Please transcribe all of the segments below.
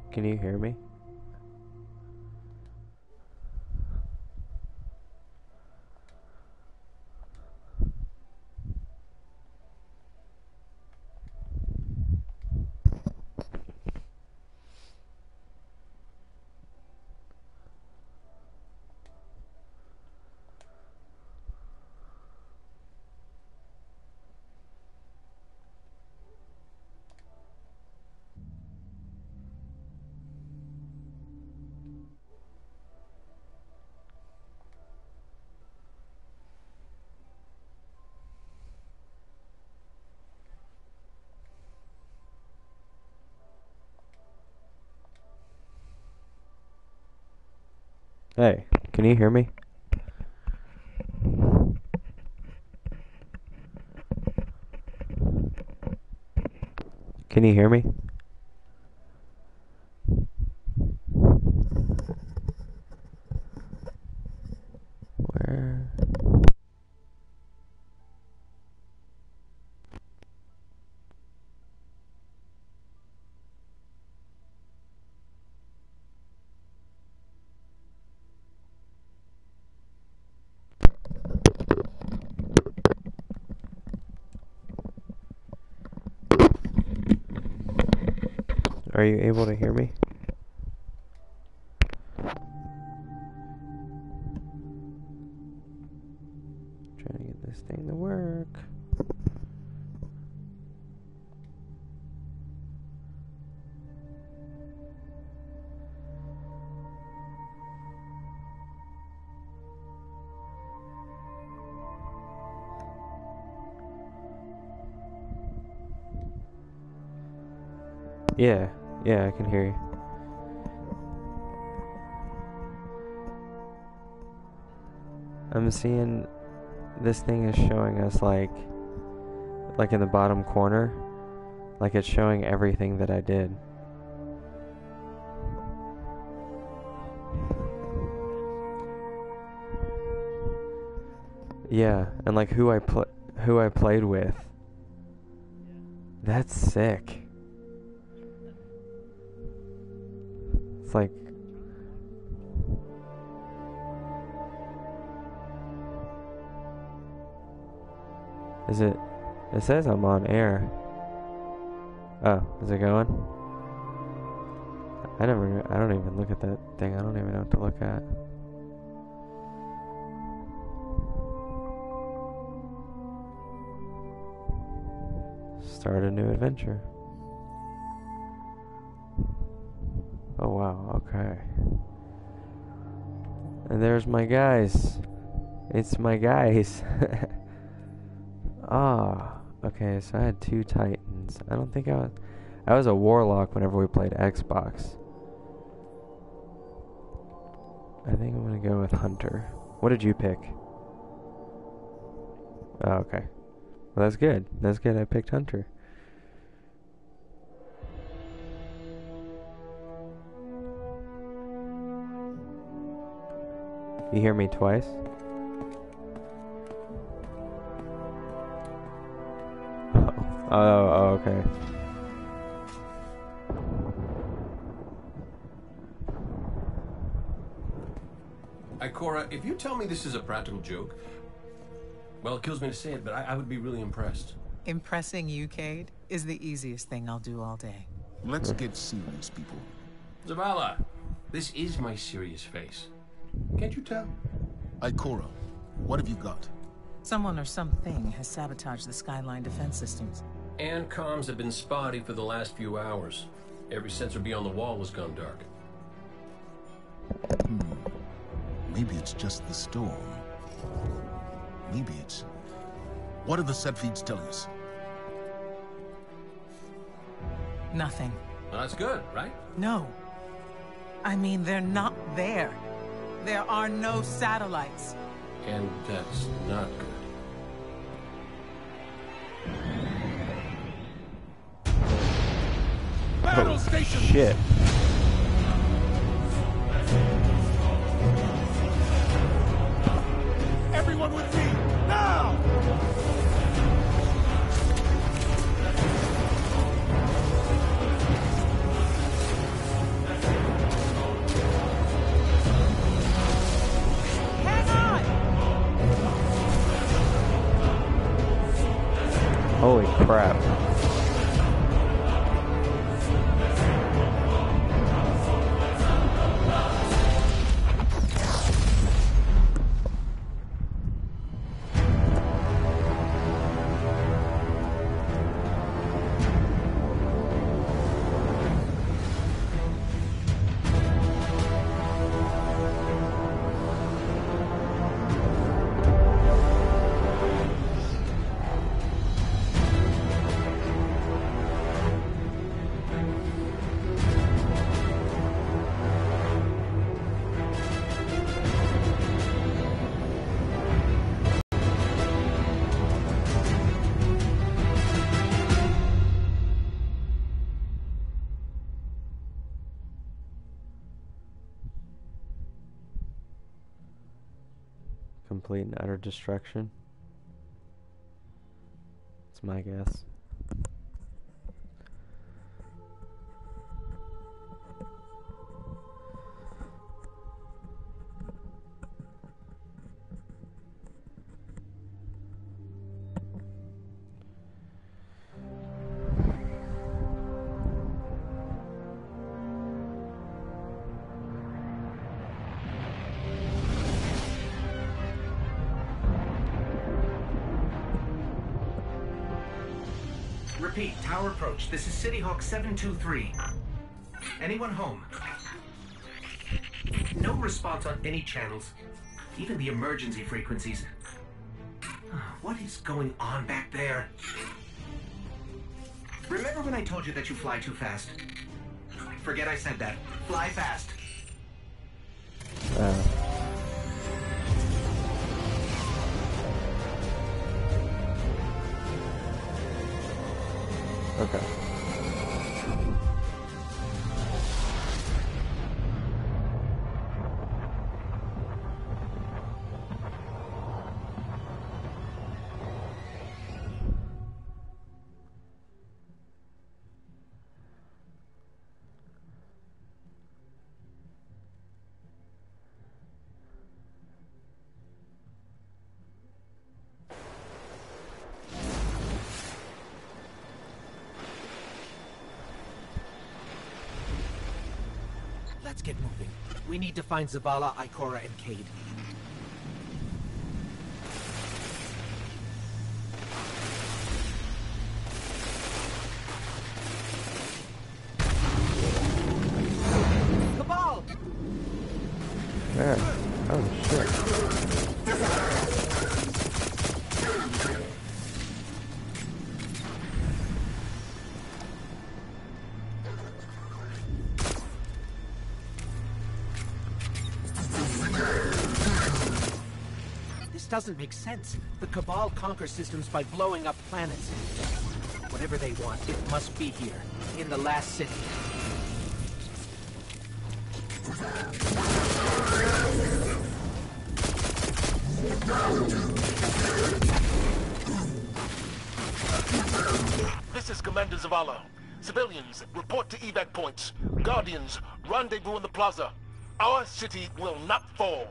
Can you hear me? Hey, can you hear me? Can you hear me? Where? Are you able to hear me? Trying to get this thing to work. Yeah, I can hear you. I'm seeing this thing is showing us like in the bottom corner, like it's showing everything that I did. Yeah, and like who I played with. That's sick. It's like it says I'm on air. Oh, is it going? I don't even look at that thing. I don't even know what to look at. Start a new adventure. Oh wow, okay. And there's my guys. It's my guys. Okay, so I had 2 Titans. I don't think I was a Warlock whenever we played Xbox. I think I'm gonna go with Hunter. What did you pick? Oh, okay. Well, that's good. That's good. I picked Hunter. You hear me twice? Oh, okay. Ikora, if you tell me this is a practical joke, well, it kills me to say it, but I would be really impressed. Impressing you, Cade, is the easiest thing I'll do all day. Let's get serious, people. Zavala, this is my serious face. Can't you tell? Ikora, what have you got? Someone or something has sabotaged the Skyline defense systems. And comms have been spotty for the last few hours. Every sensor beyond the wall has gone dark. Maybe it's just the storm. Maybe it's... What are the set feeds telling us? Nothing. Well, that's good, right? No. I mean, they're not there. There are no satellites. And that's not good. Battle station! Shit. Everyone with me, now! crap. Complete and utter destruction. That's my guess. Repeat, tower approach. This is City Hawk 723. Anyone home? No response on any channels, even the emergency frequencies. What is going on back there? Remember when I told you that you fly too fast? Forget I said that. Fly fast. Okay. Let's get moving. We need to find Zavala, Ikora, and Cade. Cabal! There. Oh shit. Doesn't make sense. The Cabal conquer systems by blowing up planets. Whatever they want, it must be here, in the last city. This is Commander Zavala. Civilians, report to evac points. Guardians, rendezvous in the plaza. Our city will not fall.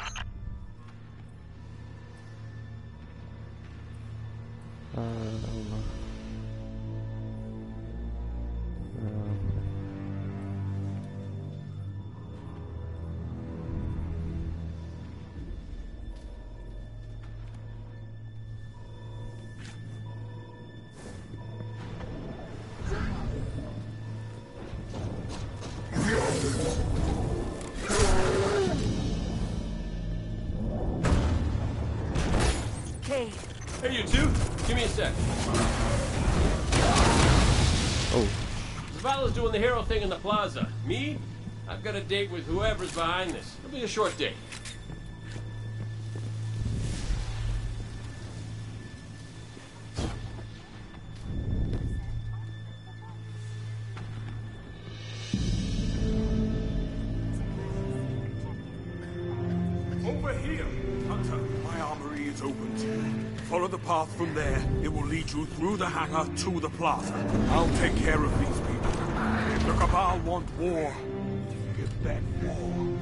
Cade! Hey, you two! Give me a sec. Oh. Zavala's doing the hero thing in the plaza. Me? I've got a date with whoever's behind this. It'll be a short date. Over here! Hunter, my armory is opened. Follow the path from there. It will lead you through the hangar to the plaza. I'll take care of these people. If the Cabal want war, give them war.